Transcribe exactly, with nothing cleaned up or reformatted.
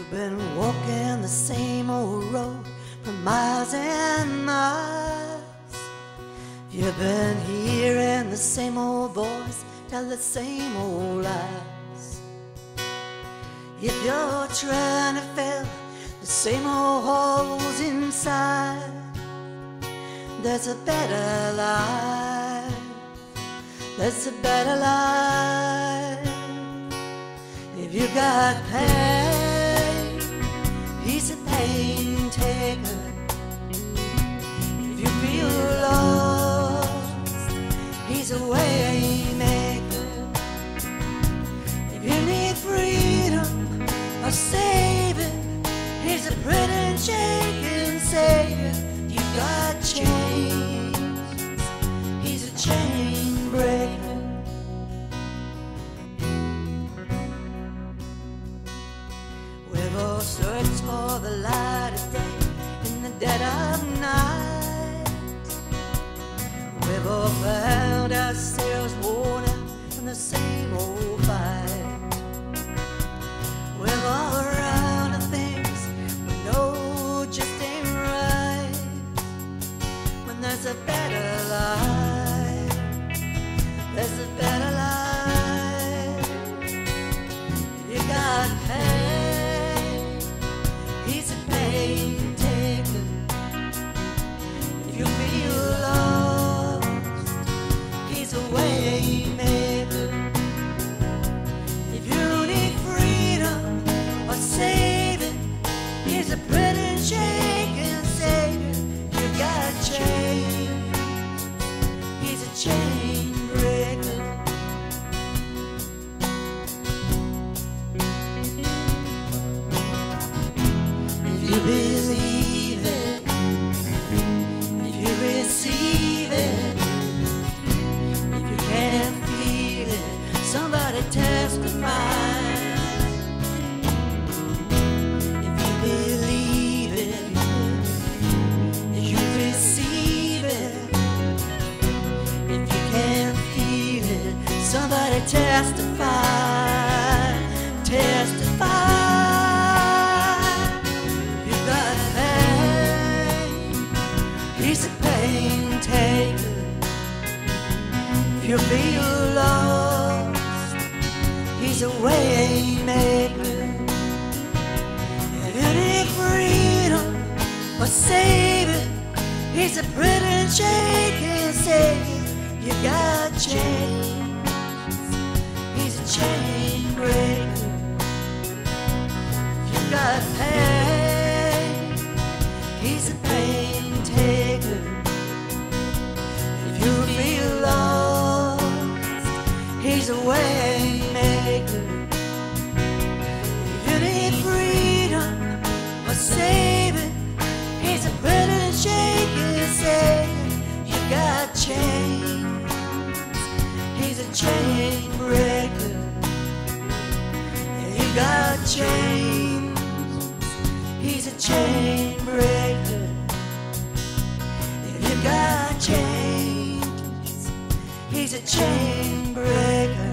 You've been walking the same old road for miles and miles. You've been hearing the same old voice tell the same old lies. If you're trying to fill the same old holes inside, there's a better life. There's a better life. If you got pain, he's a pain taker. If you feel lost, he's a way maker. If you need freedom or saving, he's a pretty shaking savior. You got chains, he's a chain breaker. We've all searched for the light of day in the dead of night. We've all found ourselves worn out from the same old fight. We've all run to things we know just ain't right, when there's a better life. There's a better life. You got pain, he's a pain taker. If you feel lost, he's a way maker. If you need freedom or saving, he's a pretty shaking savior. You got chains, he's a chain breaker. If you believe it, if you receive it, if you can't feel it, somebody testify. If you believe it, if you receive it, if you can't feel it, somebody testify. Testify. You got pain, he's a pain taker. If you feel lost, he's a way maker. If you need freedom or saving, he's a pretty shaking savior. You got chains, he's a chain breaker. You got pain, he's a pain taker. If you feel lost, he's a way maker. If you need freedom or saving, he's a pretty shaking savior. You got chains, he's a chain breaker. You got chains, he's a chain breaker. If you got chains, he's a chain breaker.